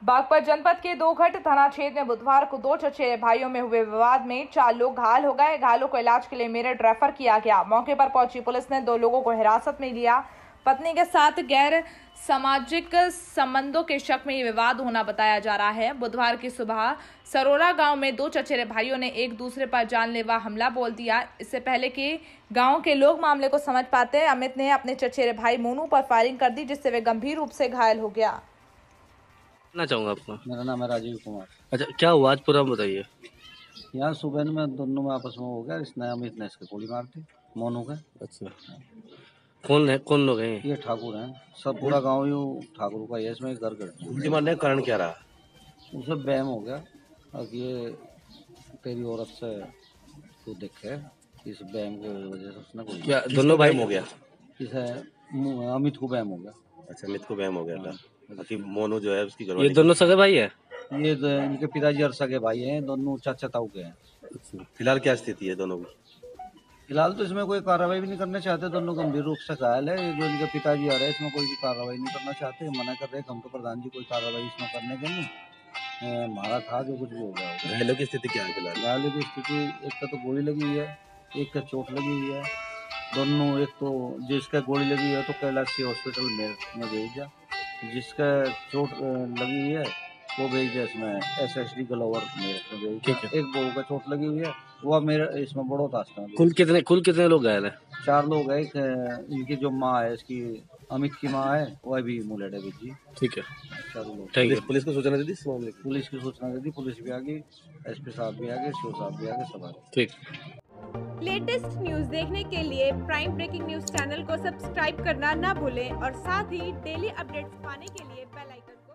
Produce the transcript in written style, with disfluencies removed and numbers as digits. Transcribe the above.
बागपत जनपद के दोघट थाना क्षेत्र में बुधवार को दो चचेरे भाइयों में हुए विवाद में 4 लोग घायल हो गए। घायलों को इलाज के लिए मेरठ रेफर किया गया। मौके पर पहुंची पुलिस ने 2 लोगों को हिरासत में लिया। पत्नी के साथ गैर सामाजिक संबंधों के शक में ये विवाद होना बताया जा रहा है। बुधवार की सुबह सरोरा गांव में 2 चचेरे भाइयों ने एक दूसरे पर जानलेवा हमला बोल दिया। इससे पहले कि गांव के लोग मामले को समझ पाते, अमित ने अपने चचेरे भाई मोनू पर फायरिंग कर दी, जिससे वे गंभीर रूप से घायल हो गया। चाहूंगा आपका। मेरा नाम है राजीव कुमार। अच्छा, क्या हुआ आज पूरा बताइए। यहाँ सुबह में दोनों में आपस में हो गया। इसने अमित ने इसके गोली मार दी, मोनू का। अच्छा, कौन लोग हैं? ये ठाकुर हैं, सब पूरा गांव ही ठाकुर का है। इसमें घर गोली मारने का कारण क्या रहा? उसे बैम हो गया। अब ये तेरी औरत से तू देखे, इस बैम की वजह से उसने गोली। क्या दोनों भाई हो गया? इसे अमित को बैम हो गया। अच्छा, अमित को बैम हो गया था। बाकी मोनू जो है उसकी घरवाली। ये दोनों सगे भाई है? ये इनके पिताजी और सगे भाई हैं, दोनों चाचा ताऊ के हैं। फिलहाल क्या स्थिति है दोनों की? फिलहाल तो इसमें कोई कार्रवाई भी नहीं करना चाहते। दोनों गंभीर रूप से घायल है। ये जो इनके पिताजी आ रहे हैं, इसमें कोई भी कार्रवाई नहीं करना चाहते, मना कर रहे हैं। हम तो प्रधान जी कोई कार्रवाई इसमें करने के नहीं, मारा था जो कुछ भी हो गया। घायलों की स्थिति क्या है फिलहाल? घायलों की स्थिति, एक का तो गोली लगी हुई है, एक का चोट लगी हुई है। दोनों, एक तो जिसका गोली लगी है तो कैलाशी हॉस्पिटल में भेज दिया, जिसका चोट लगी हुई है वो भेज दिया इसमें SSD ग्लोवर मेरठ में भेज दिया। एक बहू का चोट लगी हुई है, वो मेरे इसमें बड़ो था। कुल कितने लोग घायल हैं? 4 लोग हैं। इनकी जो माँ है, इसकी अमित की माँ है, वह भी मुलेडे जी। ठीक है, 4 लोग। ठीक है। पुलिस को सूचना दे दी इस मामले की? पुलिस की सूचना दे दी, पुलिस भी आ गई, SP साहब भी आ गए, शिव साहब भी आ गए, सब आ गए। ठीक। लेटेस्ट न्यूज देखने के लिए प्राइम ब्रेकिंग न्यूज चैनल को सब्सक्राइब करना ना भूलें और साथ ही डेली अपडेट्स पाने के लिए बेल आइकन